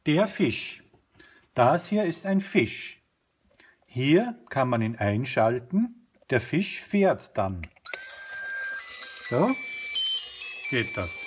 Der Fisch. Das hier ist ein Fisch. Hier kann man ihn einschalten. Der Fisch fährt dann. So geht das.